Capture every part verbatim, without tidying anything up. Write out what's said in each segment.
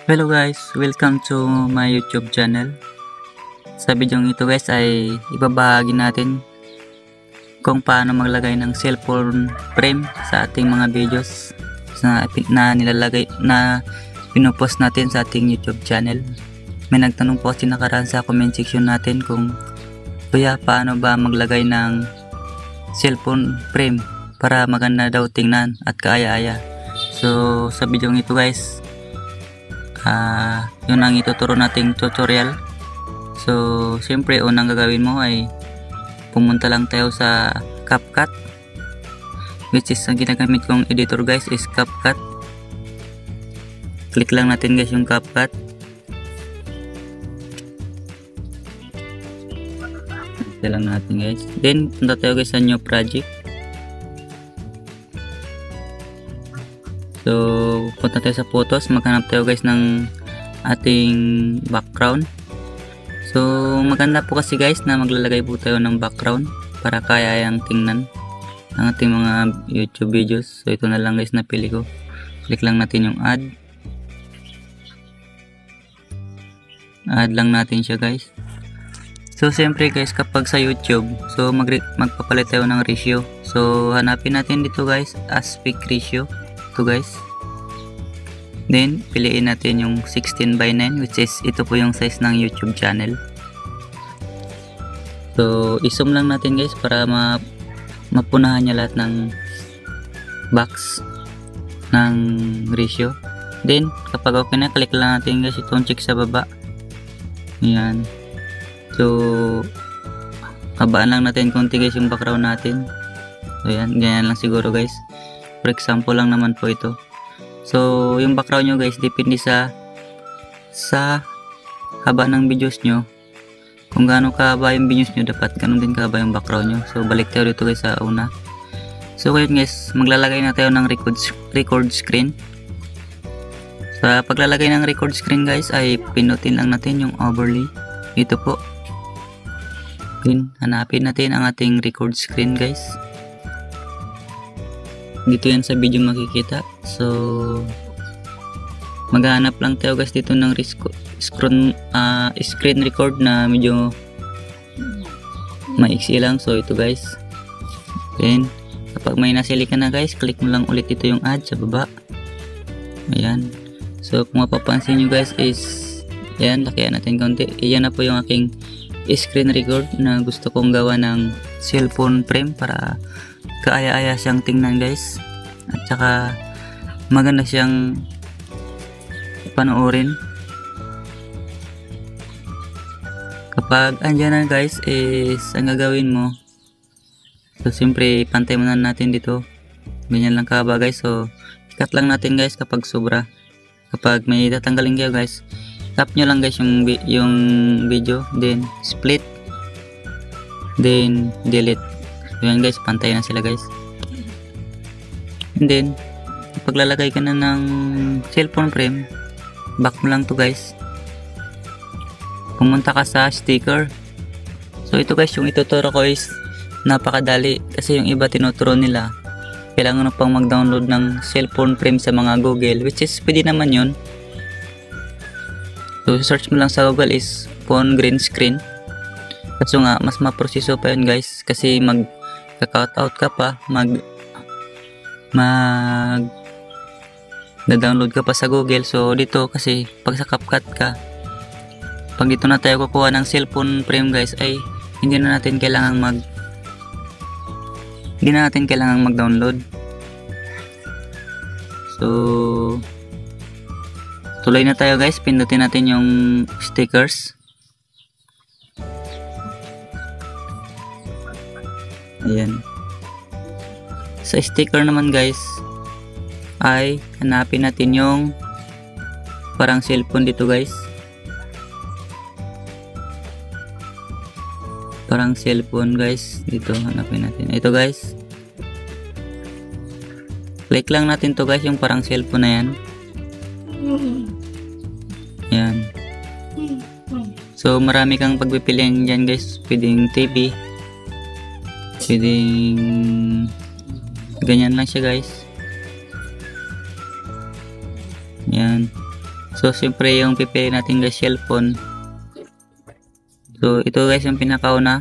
Hello guys, welcome to my YouTube channel. Sa video ito guys ay ibabahagi natin kung paano maglagay ng cellphone frame sa ating mga videos na, na nilalagay na pinupost natin sa ating YouTube channel. May nagtanong po kasi nakaraan sa comment section natin kung kuya paano ba maglagay ng cellphone frame para maganda daw tingnan at kaaya-aya. So sa video ito guys, Uh, yun ang ituturo nating tutorial. So siyempre unang gagawin mo ay pumunta lang tayo sa CapCut, which is ang ginagamit kong editor guys is CapCut. Click lang natin guys yung CapCut. Ito lang natin guys, then punta tayo guys sa new project. So punta tayo sa photos, maghanap tayo guys ng ating background. So maganda po kasi guys na maglalagay po tayo ng background para kaya yung tingnan ng ating mga YouTube videos. So ito na lang guys na pili ko. Click lang natin yung add. Add lang natin siya guys. So siyempre guys kapag sa YouTube, so mag magpapalit tayo ng ratio. So hanapin natin dito guys aspect ratio. Ito guys, then piliin natin yung sixteen by nine, which is ito po yung size ng YouTube channel. So i-zoom lang natin guys para ma mapunahan niya lahat ng box ng ratio. Then kapag okay na, click lang natin guys itong check sa baba. Ayan, so kabaan lang natin konti guys yung background natin. So ayan, ganyan lang siguro guys. For example lang naman po ito. So yung background nyo guys depende sa sa haba ng videos nyo. Kung gaano kahaba yung videos nyo, dapat ganun din kahaba yung background nyo. So balik tayo dito guys sa una. So ngayon guys, maglalagay na tayo ng record, record screen. Sa paglalagay ng record screen guys ay pinutin lang natin yung overlay. Ito po. Then hanapin natin ang ating record screen guys. Dito yan sa video makikita. So maghanap lang tayo guys dito ng screen, uh, screen record na medyo maiksi lang. So ito guys, then kapag may nasili ka na guys, click mo lang ulit ito yung add sa baba. Ayan, so kung mapapansin nyo guys is ayan, lakihan natin konti. Ayan na po yung aking screen record na gusto kong gawa ng cellphone frame para kaaya-aya siyang tingnan guys, at saka maganda siyang panoorin. Kapag andyan na guys is ang gagawin mo, so siyempre pantay mo na natin dito, ganyan lang kahaba guys. So cut lang natin guys kapag sobra. Kapag may tatanggalin kayo guys, tap nyo lang guys yung, yung video, then split, then delete. Ayan guys, pantay na sila guys. And then paglalagay ka na ng cellphone frame, back mo lang to guys, pumunta ka sa sticker. So ito guys yung ituturo ko is napakadali, kasi yung iba tinuturo nila kailangan mo pang mag download ng cellphone frame sa mga Google, which is pwede naman yun. So search mo lang sa Google is phone green screen. Kaso nga mas maproseso pa yun guys, kasi mag ka-cut out ka pa, mag mag na-download ka pa sa Google. So dito kasi pag sa CapCut ka, pag dito na tayo kukuha ng cellphone frame guys, ay hindi na natin kailangang mag hindi na natin kailangang mag-download. So tuloy na tayo guys, pindutin natin yung stickers. Ayan. Sa sticker naman guys ay hanapin natin yung parang cellphone dito guys. Parang cellphone guys dito, hanapin natin. Ito guys. Click lang natin to guys yung parang cellphone na yan. Ayan. So marami kang pagpipilian dyan guys. Pwedeng T V, pwedeng ganyan lang siya guys. Yan. So So siyempre yung pipili natin guys cellphone. So ito guys yung pinakauna.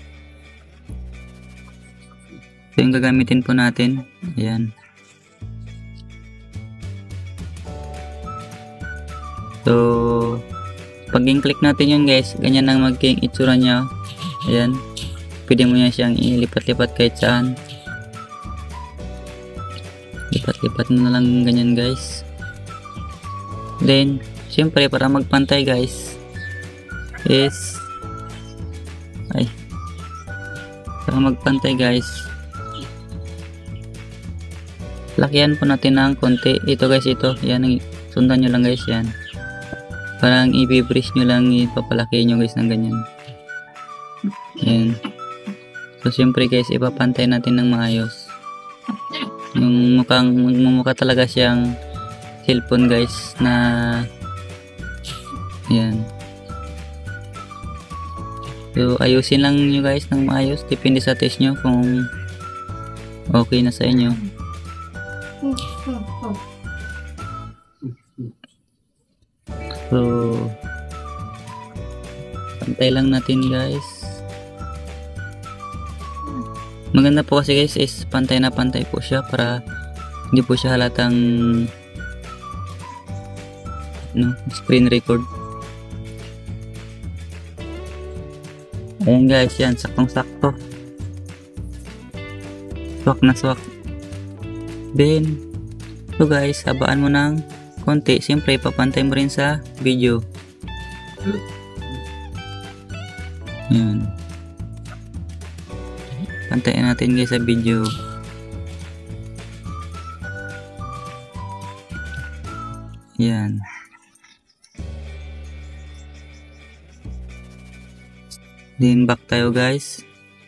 So yung gagamitin po natin. Ayan. So pag i-click natin yun guys, ganyan lang magiging itsura niya. Ayan. Pwede mo yan siyang ilipat-lipat kahit saan. Lipat-lipat mo na lang ganyan guys. Then syempre para magpantay guys is ay para magpantay guys, lakihan po natin ng konti. Ito guys, ito yan, sundan nyo lang guys yan. Parang i-breeze nyo lang, ipapalaki nyo guys ng ganyan. Yan. So syempre guys, ipapantay natin ng maayos. Yung mukhang mumukha talaga siyang cellphone guys na yan. So ayusin lang nyo guys ng maayos, depende sa test nyo kung okay na sa inyo. So pantay lang natin guys. Maganda po kasi guys is pantay na pantay po siya para hindi po siya halatang no, screen record. Ayan guys, yan, saktong sakto, swak na swak. Then so guys, habaan mo ng konti, siyempre papantay mo rin sa video. Yan, pantayin natin guys sa video. Yan. Then back tayo guys.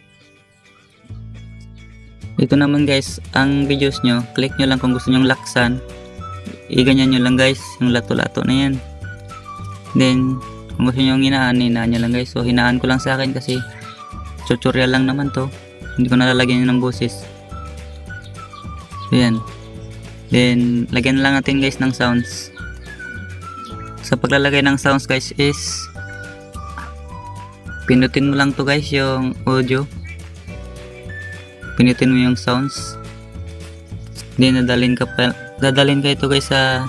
Ito naman guys, ang videos nyo, click nyo lang kung gusto nyong laksan. I-ganyan nyo lang guys, yung lato-lato na yan. Then kung gusto nyong hinaan, hinaan nyo lang guys. So hinaan ko lang sa akin kasi tutorial lang naman to, hindi ko nalalagyan ng boses. So yan. Then lagyan lang natin guys ng sounds. Sa paglalagay ng sounds guys is pinutin mo lang to guys yung audio, pinutin mo yung sounds, then dadalhin ka pa, dadalhin ka ito guys sa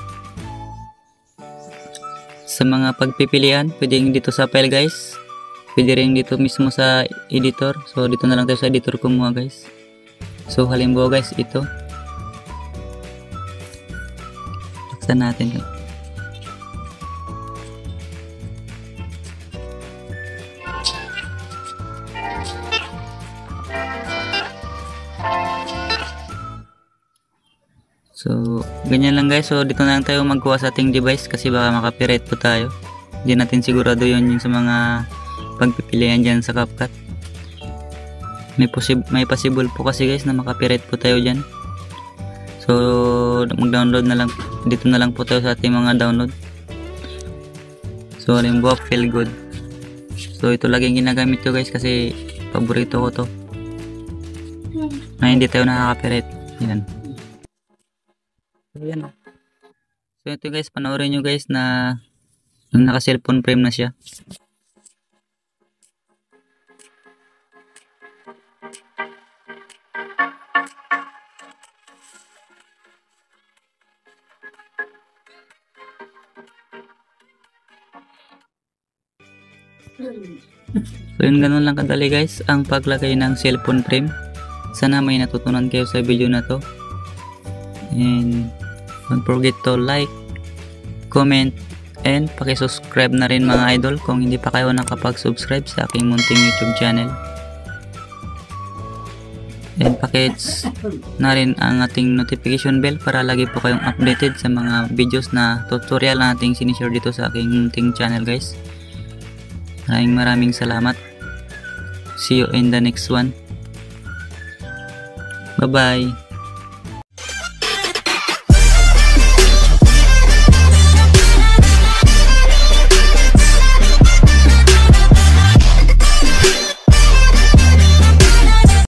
sa mga pagpipilian. Pwedeng dito sa file guys, pwede rin dito mismo sa editor. So dito na lang tayo sa editor kumuha guys. So halimbawa guys, ito laksan natin guys. So ganyan lang guys. So dito na lang tayo magkuha sa ating device kasi baka makapirate po tayo. Hindi natin sigurado yun yung sa mga pagpipilian dyan sa CapCut. May, may possible po kasi guys na makapirate po tayo dyan. So mag-download na lang, dito na lang po tayo sa ating mga download. So halimbawa feel good. So ito laging ginagamit ko guys kasi paborito ko to na hindi tayo nakakapirate. Yan. So yan. So ito guys, panoorin nyo guys na yung naka cellphone frame na siya. So yun, ganun lang kadali guys ang paglagay ng cellphone frame. Sana may natutunan kayo sa video na to. And don't forget to like, comment, and paki-subscribe na rin mga idol kung hindi pa kayo nakapag-subscribe sa aking munting YouTube channel. And paki-hits na rin ang ating notification bell para lagi po kayong updated sa mga videos na tutorial na ating sinishare dito sa aking munting channel guys. Maraming maraming salamat. See you in the next one. Bye bye.